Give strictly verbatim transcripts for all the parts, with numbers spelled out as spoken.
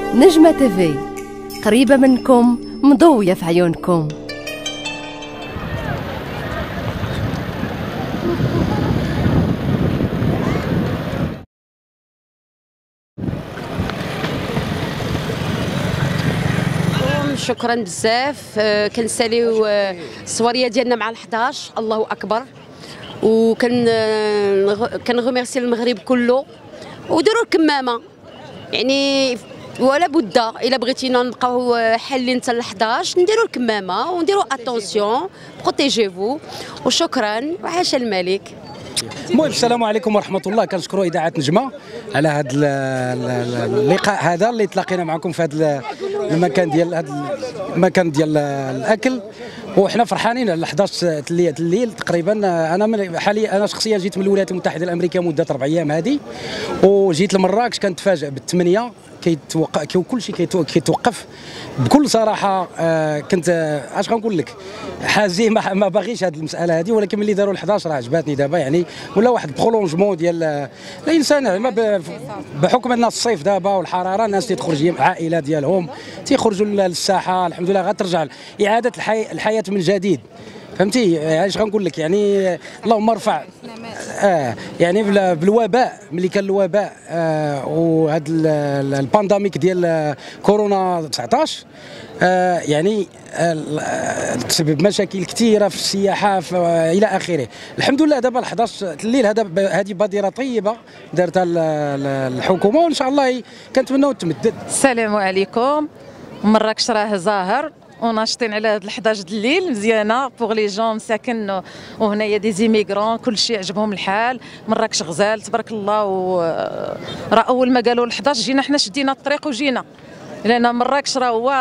نجمة تيفي، قريبة منكم، مضوية في عيونكم. شكرا بزاف. كنساليو الصواريه ديالنا مع الحداش، الله اكبر. وكن كنغميرسي المغرب كله وديروا الكمامه، يعني ولا بد الا بغيتينا نبقاو حالين حتى ل الحداش نديروا الكمامه ونديروا اتونسيون، بروتيجيفو. وشكرا وعاش الملك. المهم السلام عليكم ورحمه الله. كنشكروا اذاعه نجمه على هذا اللقاء هذا اللي تلاقينا معكم في هذا المكان ديال هذا المكان ديال الاكل، وحنا فرحانين على احداش الليل تقريبا. انا من حاليا انا شخصيا جيت من الولايات المتحده الامريكيه مده اربع ايام هذه، وجيت لمراكش كنتفاجئ بالثمانيه كيتوقف كل شيء كيتوقف بكل صراحه. آه كنت آه اش غنقول لك، حاجه ما, ما باغيش هذه المساله هذه، ولكن ملي داروا الحداش راه عجباتني دابا، يعني ولا واحد برولونجمون ديال الانسان. يعني بحكم ان الصيف دابا والحراره الناس تخرج العائله ديالهم تيخرجوا للساحه، الحمد لله غترجع اعاده الحي... الحياه من جديد. فهمتي اش غنقول لك؟ يعني اللهم ارفع اه يعني بالوباء، ملي كان الوباء آه وهذا البانديميك ديال كورونا تسعطاش آه يعني آه تسبب مشاكل كثيره في السياحه آه الى اخره. الحمد لله دابا الحداش الليل هذا هذه بادره طيبه دارتها الحكومه، وان شاء الله كنتمناو تمدد. السلام عليكم. مراكش راه زاهر وناشطين على هاد الحداش د الليل، مزيانه بوغ لي جون مساكن وهنايا دي زيميغرون كلشي عجبهم الحال. مراكش غزال تبارك الله. و راه اول ما قالوا الحداش جينا حنا شدينا الطريق وجينا، لان مراكش راه هو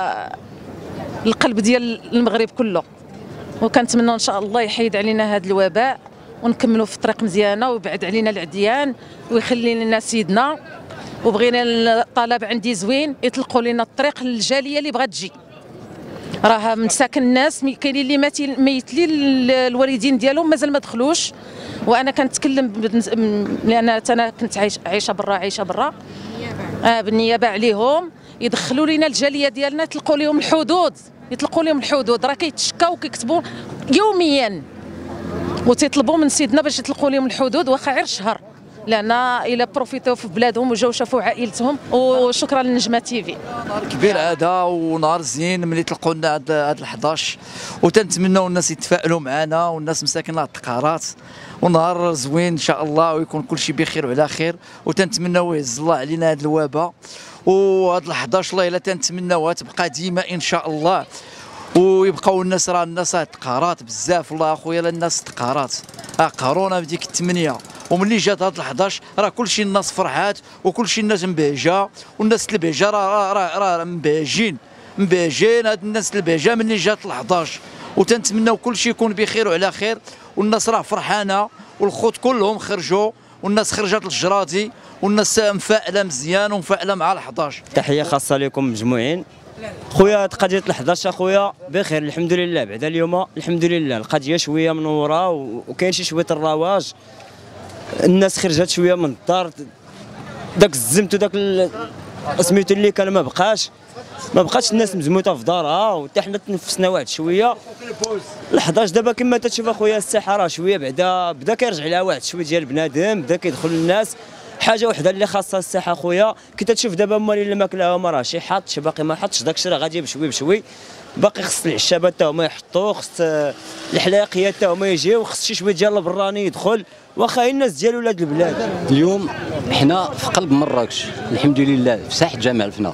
القلب ديال المغرب كله، وكنتمنى ان شاء الله يحيد علينا هذا الوباء ونكملوا في الطريق مزيانه ويبعد علينا العديان ويخلي لنا سيدنا. وبغينا الطلب عندي زوين يطلقوا لنا الطريق للجاليه اللي بغات تجي، راه من ساكن الناس كاينين اللي ميتلين الوالدين ديالهم مازال ما دخلوش. وانا كنتكلم لان انا كنت عايش عايشه برا عايشه برا آه بالنيابه عليهم يدخلوا لنا الجاليه ديالنا، يطلقوا لهم الحدود يطلقوا لهم الحدود. راه كيتشكاو وكيكتبوا يوميا وتيطلبوا من سيدنا باش يطلقوا لهم الحدود، واخا غير شهر، لان الا بروفيتو في بلادهم وجاو شافوا عائلتهم. وشكرا لنجمه تيفي. نهار كبير هذا ونهار زين ملي طلقوا لنا هذا الحداش، وتنتمناو الناس يتفائلوا معنا والناس مساكن التقارات، ونهار زوين ان شاء الله ويكون كل شيء بخير وعلى خير. وتنتمناو يهز الله علينا هذا الوباء، وهذا الحداش الله الا تنتمناوها تبقى ديما ان شاء الله، ويبقاو الناس راه الناس تقارات بزاف. والله اخويا الناس تقارات اه قارونا بديك الثمانيه، وملي جات هاد الحداش راه كلشي الناس فرحات وكلشي الناس مبهجه، والناس البهجه راه راه راه مبهجين مبهجين هاد الناس البهجه ملي جات الحداش. وتنتمناو كلشي يكون بخير وعلى خير، والناس راه فرحانه والخوت كلهم خرجوا والناس خرجت للجرادي والناس مفائله مزيان ومفائله مع الحداش. تحيه خاصه لكم مجموعين. خويا قضيه الحداش اخويا بخير الحمد لله، بعد اليوم الحمد لله القضيه شويه منوره وكاين شي شويه الرواج، الناس خرجت شويه من الدار، داك الزمت وداك سميتو اللي كان ما بقاش ما بقاتش الناس مزموته في دارها، وحتى حنا تنفسنا واحد شويه. الحداش دابا كما تشوف اخويا الساحه راه شويه بعدا بدا كيرجع لها واحد شويه ديال بنادم، بدا كيدخل الناس. حاجه وحده اللي خاصها الساحه خويا كي تشوف دابا مالي اللي ماكلها ما راه شي حاط شي باقي ما حطش، داكشي راه غادي بشوي بشوي. باقي خص العشابات حتى هما يحطوا، خص الحلاقيات حتى هما يجيو، خص شي شويه ديال البراني يدخل، واخا الناس ديال ولاد البلاد. اليوم حنا في قلب مراكش الحمد لله في ساحه جامع الفنا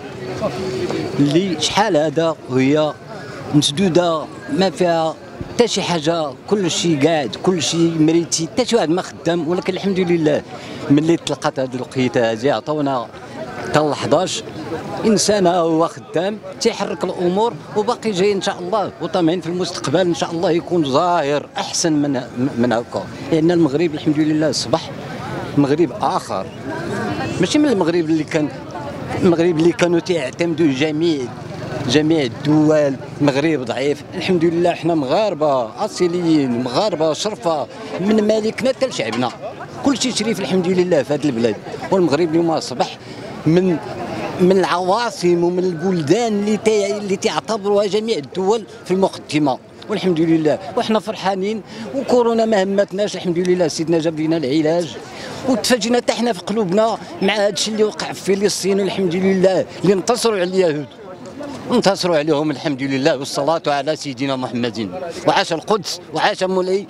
اللي شحال هذا وهي مسدوده ما فيها حتى شي حاجه، كل شيء قاعد كل شيء مريتي حتى شي واحد ما خدام. ولكن الحمد لله ملي طلقت هذه الوقيته هذه عطاونا حتى ل حداش انسان هو خدام تيحرك الامور، وباقي جاي ان شاء الله وطامعين في المستقبل ان شاء الله يكون ظاهر احسن من من هكا، لان المغرب الحمد لله اصبح مغرب اخر، ماشي من المغرب اللي كان المغرب اللي كانوا تيعتمدوا جميع جميع الدول. المغرب ضعيف، الحمد لله احنا مغاربه اصيليين، مغاربه شرفه من مالكنا حتى لشعبنا، كل شيء شريف الحمد لله في هذه البلاد. والمغرب اليوم اصبح من من العواصم ومن البلدان اللي تي... اللي تعتبرها جميع الدول في المقدمه، والحمد لله وحنا فرحانين. وكورونا ما همتناش الحمد لله، سيدنا جاب لنا العلاج وتفاجئنا حتى حنا في قلوبنا مع هذا الشيء اللي وقع في فلسطين، والحمد لله اللي انتصروا على اليهود انتصروا عليهم الحمد لله، والصلاة على سيدنا محمد. وعاش القدس وعاش مولاي،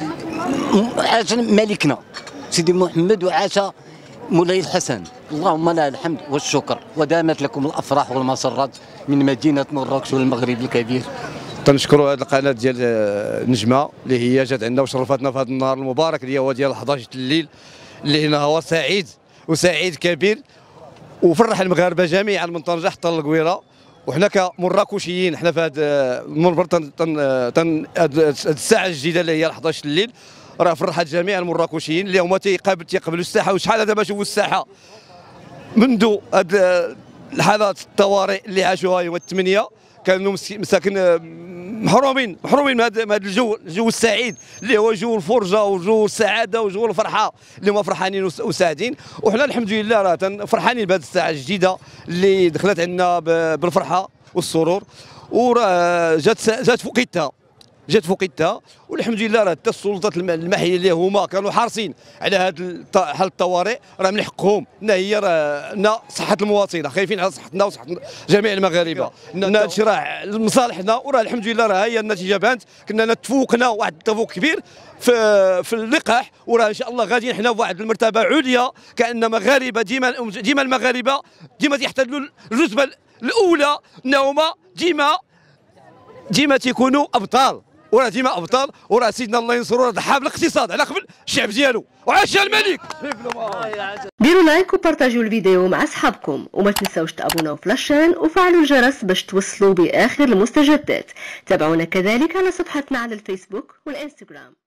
عاش ملكنا سيدي محمد، وعاش مولاي الحسن. اللهم لك الحمد والشكر، ودامت لكم الافراح والمسرات من مدينه مراكش والمغرب الكبير. تنشكروا هذه القناه ديال نجمه اللي هي جات عندنا وشرفتنا في هذا النهار المبارك اللي هو ديال أحد عشر الليل، اللي هنا هو سعيد وسعيد كبير، وفرح المغاربه جميعا من طنجه حتى للقويره. وحنا كمراكشيين حنا في هذا المنبر تن تن الساعه الجديده اللي هي أحد عشر الليل راه فرحت جميع المراكشيين اللي هما تيقابل تيقبلوا الساحه. وشحال دابا شوفوا الساحه منذ هاد الحالات الطوارئ اللي عاشوها يوم الثمانيه، كانوا مساكن محرومين محرومين من هذا الجو الجو السعيد اللي هو جو الفرجه وجو السعاده وجو الفرحه اللي هما فرحانين وسعيدين. وحنا الحمد لله راه فرحانين بهذه الساعه الجديده اللي دخلت عندنا بالفرحه والسرور، وراه جات جات فوقيتها جات فوقيتها والحمد لله راه حتى السلطات المحليه اللي هما كانوا حارسين على هذه حاله الطوارئ راه من حقهم ان هي راه صحه المواطنين، خايفين على صحتنا وصحه جميع المغاربه. ان هذا الشيء راه لمصالحنا، وراه الحمد لله راه هي النتيجه بانت. كنا تفوقنا واحد التفوق كبير في في اللقاح، وراه ان شاء الله غاديين حنا بواحد المرتبه عليا كان مغاربه. ديما ديما المغاربه ديما تيحتلوا الرتبه الاولى، انهم ديما ديما تيكونوا ابطال، وراه ديما ابطال. وراه سيدنا الله ينصرو راه ضحى بالاقتصاد على قبل الشعب ديالو، وعاش الملك. ديروا لايك وبارطاجيو الفيديو مع اصحابكم، وما تنساوش تابوناو في لاشين وفعلوا الجرس باش توصلوا باخر المستجدات. تابعونا كذلك على صفحتنا على الفيسبوك والانستغرام.